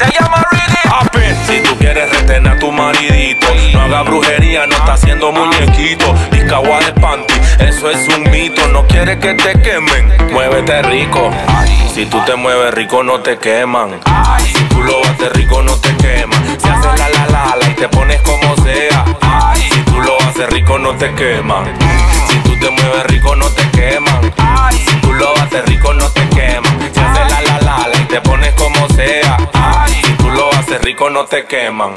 Se llama Ready. Si tú quieres retener a tu maridito, no haga brujería, no está haciendo muñequito. Discagua de panty, eso es un mito. No quieres que te quemen, muévete rico. Si tú te mueves rico no te queman. Si tú lo haces rico no te queman. Si haces la y te pones como sea. Si tú lo haces rico no te queman. Si tú te mueves rico no te queman. Si tú lo haces rico no te queman. Si haces la y te pones como sea. Si tú lo haces rico no te queman.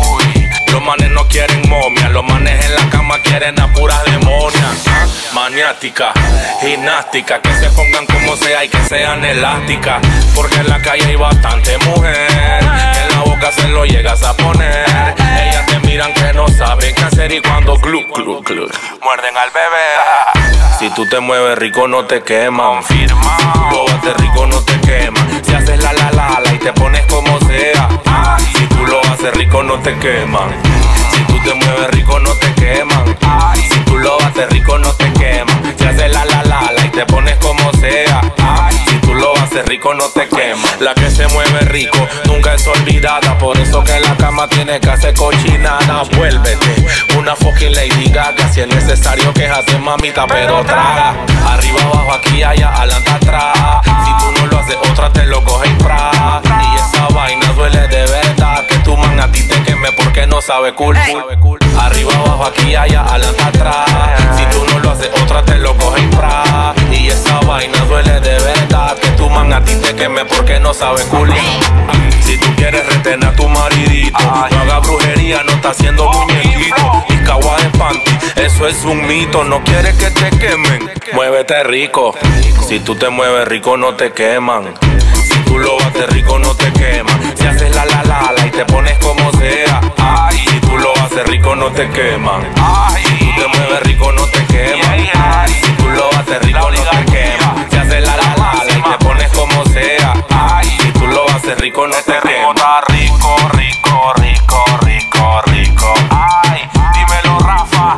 Los manes no quieren momia, los manes en la cama quieren a puras demonias. Maniática, gimnástica, que se pongan como sea y que sean elásticas. Porque en la calle hay bastante mujer, que en la boca se lo llegas a poner. Ellas te miran que no saben qué hacer y cuando glu, glu, glu, muerden al bebé. Si tú te mueves rico no te queman. Confirma. Si tú lo haces rico no te queman. Si haces la y te pones como sea. Si tú lo haces rico no te queman. Si tú te mueves rico no te queman. Si tú lo haces rico no te queman. Si haces la y te pones como sea. Si tú lo haces rico no te queman. La que se mueve rico nunca es olvidada. Por eso que en la cama tiene que hacer cochinada. Vuélvete una fucking Lady Gaga. Si es necesario quéjate mamita pero traga. Arriba, abajo, aquí, allá, adelante, atrás. Si tú no lo haces otra te lo coge y fra. Y esa vaina duele de verdad. Que tu man a ti te queme porque no sabe cool. Arriba, abajo, aquí, allá, adelante, atrás. Si tú no lo haces otra te lo coge y fra. Y esa vaina duele de verdad. Que tu man a ti te queme porque no sabe cool. Si tú quieres retener a tu maridito, no haga brujería, no está haciendo muñequito. Discagua de panty, eso es un mito. No quieres que te quemen, muévete rico. Si tú te mueves rico no te queman. Si tú lo haces rico no te queman. Si haces la y te pones como sea. Si tú lo haces rico no te queman. Si tú te mueves rico no te queman. Si tú lo haces rico no te queman. Si haces la y te pones como sea. Si tú lo haces rico no te queman. Rico, rico, rico, rico, rico. Ay, dímelo Rafa.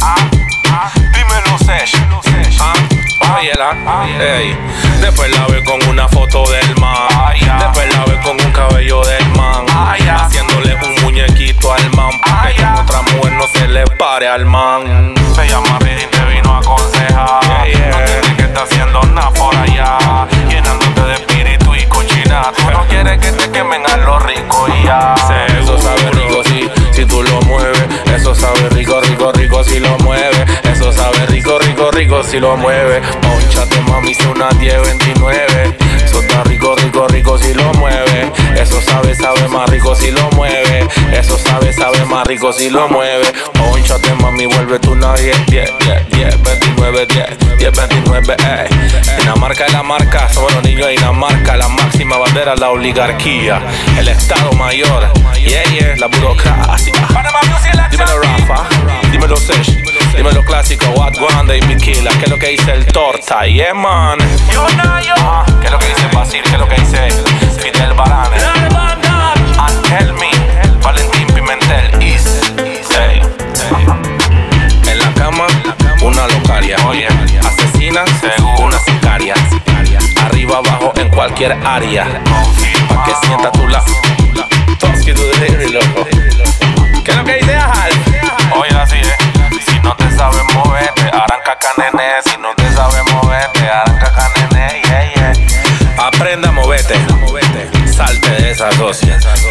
Dímelo Sesh. Ey. Después la ve con una foto del man. Después la ve con un cabello del man. Haciéndole un muñequito al man. Para que otra mujer no se le pare al man. Se llama Ready, te vino a aconsejar. No tienes que estar haciendo nada por allá, llenándote de espíritu y cochina. Tú no quieres que te quemen a lo rico y ya. Eso sabe rico si tú lo mueves. Eso sabe rico, rico, rico si lo mueves. Eso sabe rico, rico, rico si lo mueves. Ponchate mami, si una 10-29. Eso está rico, rico, rico si lo mueves. Eso sabe más rico si lo mueves. Eso sabe más rico si lo mueves. Ponchate mami, vuélvete una 10, 29, 10, 29, Dinamarca es la marca, somos los niños de Dinamarca. La máxima bandera, la oligarquía, el estado mayor, la burocracia. Dímelo Rafa, dímelo Sesh, dímelo clásico, What One, David Killa. ¿Qué es lo que dice el Torta? Yeah man. ¿Qué es lo que dice Basil? ¿Qué es lo que dice Fidel Barane? And tell me, Valentín Pimentel is. En la cama, una locaria. Oye, asesina, seguro. una sicaria. Arriba, abajo, en cualquier área. Pa' que sienta tu la. Toski to the delivery, loco. ¿Qué es lo que dice Ajal? Oye, así si no te sabes moverte, arranca canene. Si no te sabes moverte, arranca canene. Aprenda a moverte. Salte de esa socia.